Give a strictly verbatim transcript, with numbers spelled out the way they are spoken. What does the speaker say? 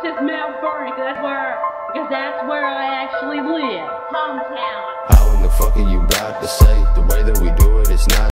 says Mount Vernon, because that's where, because that's where I actually live. Hometown. How in the fuck are you about to say? The way that we do it, it's not